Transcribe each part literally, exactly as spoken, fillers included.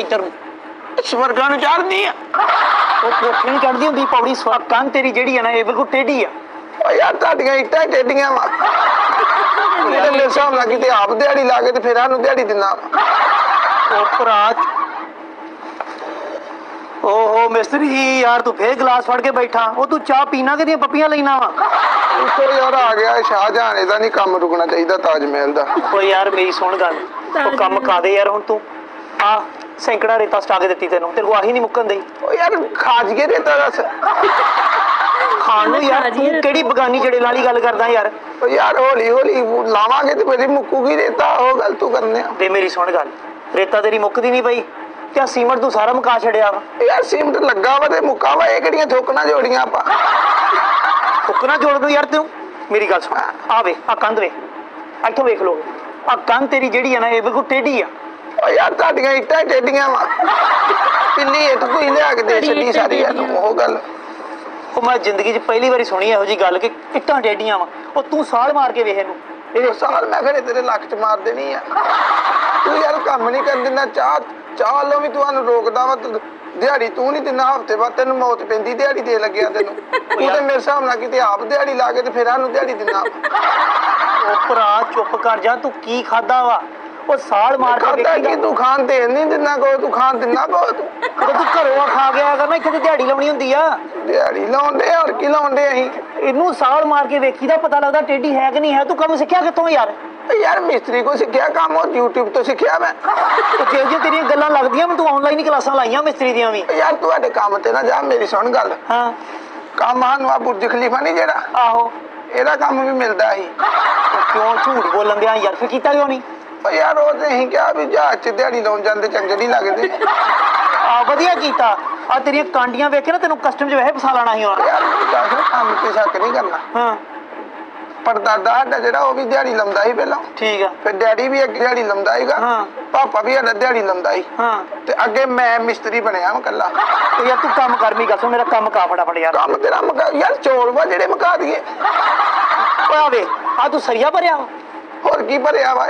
इधर स्वर्गां नूं चढ़दी आ कोठे नहीं चढ़ती होंगी पौड़ी कंध तेरी जिहड़ी है ना ये बिल्कुल टेढ़ी आ यार तुहाडियां इट्टां टेढ़ियां वा मेरे मेरे हिसाब नाल किते आप दिहाड़ी ला के ते फिर सानूं दिहाड़ी दिंदा ओ भरा ओहो मिस्त्री यार तू फिर गिलास फड़ के बैठा वो तू चाह पीना कि पप्पियां लेना वा तो यार आ गया शाहजहान दा नहीं काम रुकना चाहिए ताजमहल दा ओ यार मेरी सुन गल ओ काम का दे यार हुण तू आ सैकड़ा रेता स्टा के दित्ती तेनों तेरे को आही नहीं मुक्कन दई ओ यार खाज के रेता दस खान नूं यार तू केड़ी बगानी जड़े वाली गल करदा यार ओ यार हौली हौली लावांगे ते फिर मुक्कूगी रेता ओ गल तू करने ते मेरी सुन गल रेता तेरी मुक्कदी नहीं पई क्या सीमेंट तू सारा मुका छड़िया वा यार सीमेंट लगा वा ते मुक्का वा ये केड़ियां ठोकना जोड़ियां आपां ठोकना जोड़ दो यार तू मेरी गल सुन आ वे आ कंध वे इत्थों वेख लो आ कंध तेरी जिहड़ी है ना ये बिल्कुल टेढ़ी आ ओ यार तुहाडियां इट्टां टेढ़ियां वा पिन्नी इट कोई लिया के दे छड्डी सारी यार ओ गल ओ मैं जिंदगी च पहली बारी सुनी इहो जी गल कि इट्टां टेढ़ियां वा ओ तू साल मार के वेख इहनूं ਇਹ ਸਾਲ ਮੈਂ ਘਰੇ ਤੇਰੇ ਲੱਕ ਚ ਮਾਰ ਦੇਣੀ ਆ ਤੂੰ ਯਾਰ ਕੰਮ ਨਹੀਂ ਕਰ ਦਿੰਦਾ ਚਾਹ ਚਾਹ ਲੋ ਵੀ ਤੁਹਾਨੂੰ ਰੋਕਦਾ ਵਾ ਦਿਹਾੜੀ ਤੂੰ ਨਹੀਂ ਦਿੰਦਾ ਹਫਤੇ ਬਾਅਦ ਤੈਨੂੰ ਮੌਤ ਪੈਂਦੀ ਦਿਹਾੜੀ ਦੇ ਲੱਗਿਆ ਤੈਨੂੰ ਤੂੰ ਤੇ ਮੇਰੇ ਹਿਸਾਬ ਨਾਲ ਕਿਤੇ ਆਪ ਦਿਹਾੜੀ ਲਾ ਕੇ ਤੇ ਫਿਰ ਸਾਨੂੰ ਦਿਹਾੜੀ ਦਿੰਦਾ ਉਹ ਭਰਾ ਚੁੱਪ ਕਰ ਜਾ ਤੂੰ ਕੀ ਖਾਦਾ ਵਾ ਉਹ ਸਾਲ ਮਾਰ ਕੇ ਖਾਦਾ ਕੀ ਤੂੰ ਖਾਣ ਤੇ ਨਹੀਂ ਦਿੰਦਾ ਕੋ ਤੂੰ ਖਾਣ ਦਿੰਦਾ ਕੋ ਤੂੰ ਤੂੰ ਘਰੋਂ ਖਾ ਗਿਆ ਕਰਨਾ ਇੱਥੇ ਤੇ ਦਿਹਾੜੀ ਲਾਉਣੀ ਹੁੰਦੀ ਆ ਦਿਹਾੜੀ ਲਾਉਂਦੇ ਹੋਰ ਕੀ ਲਾਉਂਦੇ ਅਸੀਂ ਇਹਨੂੰ ਸਾਲ ਮਾਰ ਕੇ ਵੇਖੀ ਦਾ ਪਤਾ ਲੱਗਦਾ ਟੇਢੀ ਹੈ ਕਿ ਨਹੀਂ ਹੈ ਤੂੰ ਕੰਮ ਸਿੱਖਿਆ ਕਿੱਥੋਂ ਯਾਰ यार मिस्त्री को सीखा काम और यूट्यूब तो सीखा मैं जे जे तेरी गल्लां लगदियां मैं तू ऑनलाइन ही क्लासां लाईयां मिस्त्री दियां भी यार तुहाडे काम ते ना जा मेरी सुन गल हां काम हानू आ बुर्ज खलीफा नहीं जेड़ा आहो एदा काम भी मिलदा ही क्यों झूठ बोलन दिया यार फिर कीता क्यों नहीं ओ यार ओ ते ही क्या भी जहाज च दिहाड़ी लाउन जांदे चंगे नहीं लगदे आ वधिया कीता आ तेरी कांडियां वेख के ना तेनू कस्टम च वैसे फसा लाना ही होना यार काम ते शक नहीं करना हां परदादा साडा जेड़ा ओ भी दिहाड़ी लाउंदा ही पहला ठीक है फिर डैडी भी अगे दिहाड़ी लाउंदा हीगा हां पापा भी साडा दिहाड़ी लाउंदा ही हां ते अगे मैं मिस्त्री बनया मैं कल्ला तो यार तू काम कर मी गल मेरा काम का फटाफट यार काम तेरा मका यार चौल वा जेड़े मका दिए ओए आवे आ तू सरिया भरिया और की भरिया वा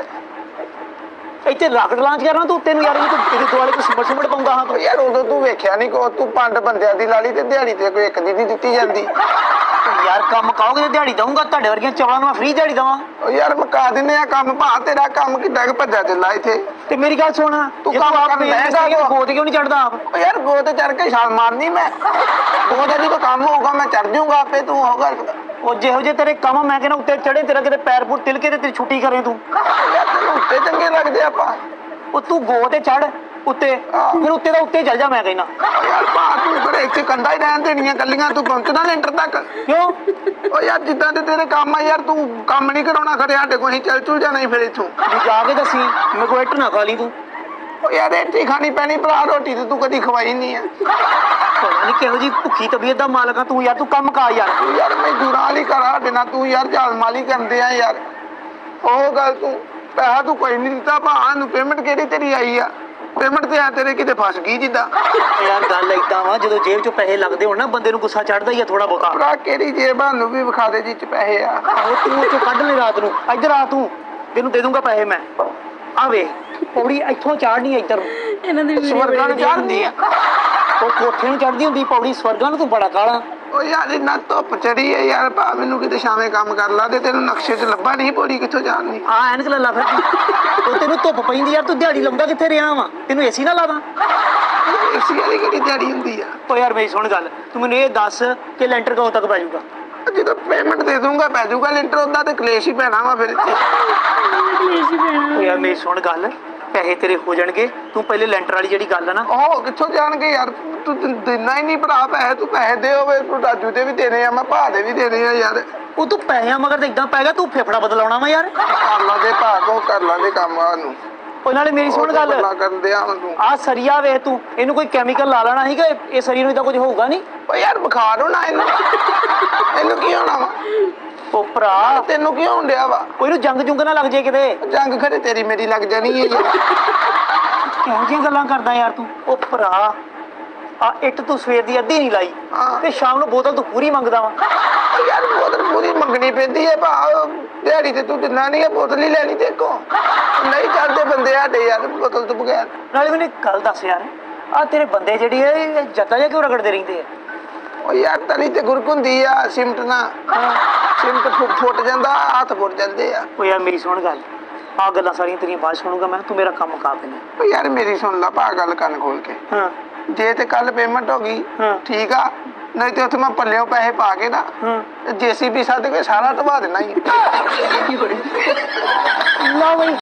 ਇੱਥੇ ਰਾਕਟ ਲਾਂਚ ਕਰਨਾ ਤੂੰ ਤੈਨੂੰ ਯਾਰ ਤੂੰ ਤੇਰੇ ਦੁਆਲੇ ਕੋ ਸਿਮਟ ਸਿਮਟ ਪਾਉਂਦਾ ਹਾਂ ਤੂੰ ਯਾਰ ਉਦੋਂ ਤੂੰ ਵੇਖਿਆ ਨਹੀਂ ਕੋ ਤੂੰ ਪੰਜ ਬੰਦਿਆਂ ਦੀ ਲਾਲੀ ਤੇ ਦਿਹਾੜੀ ਤੇ ਕੋਈ ਇੱਕ ਦੀ ਨਹੀਂ ਦਿੱਤੀ ਜਾਂਦੀ ਯਾਰ ਕੰਮ ਕਾਓਗੇ ਤੇ ਦਿਹਾੜੀ ਦਊਂਗਾ ਤੁਹਾਡੇ ਵਰਗੀਆਂ ਚਵਲਾਂ ਨੂੰ ਮੈਂ ਫ੍ਰੀ ਦਿਹਾੜੀ ਦਵਾਂ ਓ ਯਾਰ ਮਕਾ ਦਿੰਨੇ ਆ ਕੰਮ ਭਾ ਤੇਰਾ ਕੰਮ ਕਿੱਦਾਂ ਕਿ ਭੱਜਾ ਚੱਲਾ ਇੱਥੇ ਤੇ ਮੇਰੀ ਗੱਲ ਸੁਣ ਤੂੰ ਕੰਮ ਕਰ ਲੈਂਦਾ ਗੋਦ ਕਿਉਂ ਨਹੀਂ ਚੜਦਾ ਆਪ ਓ ਯਾਰ ਗੋਦ ਚੜ ਕੇ ਛਾਲ ਮਾਰਨੀ ਮੈਂ ਗੋਦ ਦੀ ਕੋਈ ਕੰਮ ਹੋਊਗਾ ਮੈਂ ਚੜ ਜਾਊਂਗਾ ਆਪੇ ਤੂੰ ਹੋਗਾ ਉਹ ਜਿਹੋ ਜਿਹੇ ਤੇਰੇ ਕੰਮ ਮੈਂ ਕਹਿੰਦਾ ਉੱਤੇ ਚੜੇ ਤੇਰਾ ਕਿਤੇ ਪੈਰ ਪੂਰ ਤਿਲਕੇ ਤੇ ਤੇਰੀ ਛੁੱਟੀ ਕਰੇ ਤੂੰ ਯਾਰ ਤੈਨੂੰ ਉੱਤੇ ਚੰਗੇ ਲੱਗਦੇ ਆਪਾਂ ਉਹ ਤੂੰ ਗੋ ਤੇ ਚੜ ਉੱਤੇ ਫਿਰ ਉੱਤੇ ਦਾ ਉੱਤੇ ਚੱਲ ਜਾ ਮੈਂ ਕਹਿੰਦਾ ਯਾਰ ਭਾ ਤੂੰ ਕਿਹੜੇ ਇੱਥੇ ਕੰਧਾਂ ਹੀ ਰਹਿਣ ਦੇਣੀਆਂ ਕੱਲੀਆਂ ਤੂੰ ਪਹੁੰਚਣਾ ਲੈਂਟਰ ਤੱਕ ਕਿਉਂ ਓ ਯਾਰ ਜਿੱਦਾਂ ਤੇ ਤੇਰੇ ਕੰਮ ਆ ਯਾਰ ਤੂੰ ਕੰਮ ਨਹੀਂ ਕਰਾਉਣਾ ਖੜੇ ਸਾਡੇ ਕੋਲ ਅਸੀਂ ਚੱਲ ਚੁਲ ਜਾਣਾ ਹੀ ਫਿਰ ਇੱਥੋਂ ਤੂੰ ਜਾ ਕੇ ਦੱਸੀ ਮੇਰੇ ਕੋਲ ਇੱਟ ਨਾ ਖਾ ਲਈ ਤੂੰ ਓ ਯਾਰ ਇੱਥੇ ਖਾਣੀ ਪੈਣੀ ਭਰਾ ਰੋਟੀ ਤੇ ਤੂੰ ਕਦੀ ਖਵਾਈ ਨਹੀਂ ਆ ਪਤਾ ਨਹੀਂ ਕਿਹੋ ਜੀ ਭੁੱਖੀ ਤਬੀਅਤ ਦਾ ਮਾਲਕ ਆ ਤੂੰ ਯਾਰ ਤੂੰ ਕੰਮ ਕਾ ਯਾਰ ਯਾਰ ਮੈਂ ਦੂਰਾਂ ਵਾਲੀ ਕਰਾ ਸਾਡੇ ਨਾਲ ਤੂੰ ਯਾਰ ਜਾਲ ਮਾਲੀ ਕਰਦੇ ਆ ਯਾਰ ਉਹ ਗੱਲ ਤੂੰ ਪੈਸਾ ਤੂੰ ਕੋਈ ਨਹੀਂ ਦਿੱਤਾ ਭਾ ਨੂੰ ਪੇਮੈਂਟ ਕਿਹੜੀ ਤੇਰੀ ਆਈ ਆ ਪੇਮੈਂਟ ਤੇ ਆ ਤੇਰੇ ਕਿਤੇ ਫਸ ਗਈ ਜਿੱਦਾਂ ਯਾਰ ਗੱਲ ਏਦਾਂ ਵਾ ਜਦੋਂ ਜੇਬ ਚੋਂ ਪੈਸੇ ਲੱਗਦੇ ਹੋਣ ਨਾ ਬੰਦੇ ਨੂੰ ਗੁੱਸਾ ਚੜਦਾ ਹੀ ਆ ਥੋੜਾ ਬਹੁਤਾ ਭਰਾ ਕਿਹੜੀ ਜੇਬ ਨੂੰ ਵੀ ਵਿਖਾ ਦੇ ਜੀ ਚ ਪੈਸੇ ਆ ਉਹ ਤੂੰ ਚੋਂ ਕੱਢ ਲੈ ਰਾਤ ਨੂੰ ਇੱਧਰ ਆ ਤੂੰ ਤੈਨੂੰ ਦੇ ਦੂੰਗਾ ਪੈਸੇ ਮੈਂ ਆ ਵੇ ਪੌੜੀ ਇੱਥੋਂ ਚਾੜਨੀ ਆ ਇੱਧਰ ਇਹਨਾਂ ਦੀ ਸਵਰਗਾਂ ਨੂੰ ਚੜਦੀ ਆ ਉਹ ਕੋਠੇ ਨੂੰ ਚੜਦੀ ਹੁੰਦੀ ਪੌੜੀ ਸਵਰਗਾਂ ਨੂੰ ਤੂੰ ਬੜਾ ਕਾਲਾ ਓ ਯਾਰ ਇੰਨਾ ਧੁੱਪ ਚੜੀ ਹੈ ਯਾਰ ਭਾ ਮੈਨੂੰ ਕਿਤੇ ਛਾਵੇਂ ਕੰਮ ਕਰ ਲਾ ਤੇ ਤੈਨੂੰ ਨਕਸ਼ੇ 'ਚ ਲੱਭਾ ਨਹੀਂ ਪੌੜੀ ਕਿੱਥੋਂ ਜਾਣੀ ਆ ਐਨਕ ਲੱਲਾ ਫਿਰ ਉਹ ਤੈਨੂੰ ਧੁੱਪ ਪੈਂਦੀ ਯਾਰ ਤੂੰ ਦਿਹਾੜੀ ਲਾਉਂਦਾ ਕਿੱਥੇ ਰਿਹਾ ਵਾ ਤੈਨੂੰ ਏਸੀ ਨਾ ਲਾਦਾ ਏਸੀ ਵਾਲੀ ਕਿਹੜੀ ਦਿਹਾੜੀ ਹੁੰਦੀ ਆ ਓ ਯਾਰ ਮੇਰੀ ਸੁਣ ਗੱਲ ਤੂੰ ਮੈਨੂੰ ਇਹ ਦੱਸ ਕਿ ਲੈਂਟਰ ਕਦੋਂ ਤੱਕ ਪੈ ਜਾਊਗਾ ਜਦੋਂ ਪੇਮੈਂਟ ਦੇ ਦੂੰਗਾ ਪੈ ਜਾਊਗਾ ਲੈਂਟਰ ਉਹਦਾ ਤੇ ਕਲੇਸ਼ ਹੀ ਪੈਣਾ ਵਾ ਫਿਰ ਇੱਥੇ ਕਲੇਸ਼ ਹੀ ਪੈਣਾ ਓ ਯਾਰ ਮੇਰੀ ਸੁਣ ਗੱਲ ਪੈਸੇ ਤੇਰੇ ਹੋ ਜਾਣਗੇ ਤੂੰ ਪਹਿਲੇ ਲੈਂਟਰ ਵਾਲੀ ਜਿਹੜੀ ਗੱਲ ਆ ਨਾ ਉਹ ਕਿੱਥੋਂ ਜਾਣਗੇ ਯਾਰ ਤੂੰ ਦਿਨਾ ਹੀ ਨਹੀਂ ਭਰਾ ਪੈਸੇ ਤੂੰ ਪੈਸੇ ਦੇ ਹੋਵੇ ਤੂੰ ਰਾਜੂ ਦੇ ਵੀ ਦੇਣੇ ਆ ਮੈਂ ਭਾ ਦੇ ਵੀ ਦੇਣੇ ਆ ਯਾਰ ਉਹ ਤੂੰ ਪੈਸਿਆਂ ਮਗਰ ਤੇ ਇਦਾਂ ਪੈ ਗਿਆ ਤੂੰ ਫੇਫੜਾ ਬਦਲਾਉਣਾ ਵਾ ਯਾਰ ਕਰ ਲਾਂਗੇ ਭਾ ਕੋ ਕਰ ਲਾਂਗੇ ਕੰਮ ਆ ਨੂੰ ਉਹ ਨਾਲੇ ਮੇਰੀ ਸੁਣ ਗੱਲ ਕਰਦੇ ਆ ਤੂੰ ਆ ਸਰੀਆ ਵੇਖ ਤੂੰ ਇਹਨੂੰ ਕੋਈ ਕੈਮੀਕਲ ਲਾ ਲੈਣਾ ਸੀਗਾ ਇਹ ਸਰੀਰ ਨੂੰ ਇਦਾਂ ਕੁਝ ਹੋਊਗਾ ਨਹੀਂ ਓ ਯਾਰ ਬੁਖਾਰ ਹੋਣਾ ਇਹਨੂੰ ਇਹਨੂੰ ਕੀ ਹੋਣਾ ਵਾ ਉਹ ਭਰਾ ਤੈਨੂੰ ਕੀ ਹੋਣ ਡਿਆ ਵਾ ਕੋਈ ਨੂੰ ਜੰਗ ਜੁੰਗ ਨਾ ਲੱਗ ਜੇ ਕਿਤੇ ਜੰਗ ਖਰੇ ਤੇਰੀ ਮੇਰੀ ਲੱਗ ਜਾਣੀ ਹੈ ਯਾਰ ਕਿਹੋ ਜਿਹੀਆਂ ਗੱਲਾਂ ਕਰਦਾ ਯਾਰ ਤੂੰ ਉਹ ਭਰਾ ਆ ਇੱਟ ਤੂੰ ਸਵੇਰ ਦੀ ਅੱਧੀ ਨਹੀਂ ਲਾਈ ਤੇ ਸ਼ਾਮ ਨੂੰ ਬੋਤਲ ਤੂੰ ਪੂਰੀ ਮੰਗਦਾ ਵਾ ਯਾਰ ਬੋਤਲ ਪੂਰੀ ਮੰਗਣੀ ਪੈਂਦੀ ਹੈ ਭਾ ਦਿਹਾੜੀ ਤੇ ਤੂੰ ਦਿੰਦਾ ਨਹੀਂ ਹੈ, ਬੋਤਲ ਹੀ ਲੈਣੀ ਤੇ ਕੋ ਨਹੀਂ ਚੱਲਦੇ ਬੰਦੇ ਸਾਡੇ ਯਾਰ ਬੋਤਲ ਤੋਂ ਬਗੈਰ। ਨਾਲੇ ਮੈਨੂੰ ਇੱਕ ਗੱਲ ਦੱਸ ਯਾਰ, ਆ ਤੇਰੇ ਬੰਦੇ ਜਿਹੜੀ ਆ ਇਹ ਜੱਤਾ ਜਿਹਾ ਕਿਉਂ ਰਗੜਦੇ ਰਹਿੰਦੇ ਆ? ਉਹ ਯਾਰ ਤਲੀ ਤੇ ਗੁਰਕ ਹੁੰਦੀ ਆ ਸਿਮਟ ਨਾਲ, ਸਿਮਟ ਫੁੱਟ ਫੁੱਟ ਜਾਂਦਾ, ਹੱਥ ਫੁੱਟ ਜਾਂਦੇ ਆ। ਉਹ ਯਾਰ ਮੇਰੀ ਸੁਣ ਗੱਲ, ਆ ਗੱਲਾਂ ਸਾਰੀਆਂ ਤੇਰੀਆਂ ਬਾਅਦ ਸੁਣੂਗਾ ਮੈਂ, ਤੂੰ ਮੇਰਾ ਕੰਮ ਮੁਕਾ ਪਹਿਲਾਂ। ਉਹ ਯਾਰ ਮੇਰੀ ਸੁਣ ਲਾ ਭਾ ਗੱਲ ਕੰਨ ਖੋਲ ਕੇ। ਹਾਂ ਜੇ ਤੇ ਕੱਲ ਪੇਮੈਂਟ ਹੋ ਗਈ ਹਾਂ। ਠੀਕ ਆ, ਨਹੀਂ ਤੇ ਉੱਥੇ ਮੈਂ ਪੱਲਿਓਂ ਪੈਸੇ ਪਾ ਕੇ ਨਾ ਹਾਂ ਜੇਸੀਬੀ ਸੱਦ ਕੇ ਸਾਰਾ ਢਵਾ ਦੇਣਾ ਹੀ ਲਾ ਬਈ।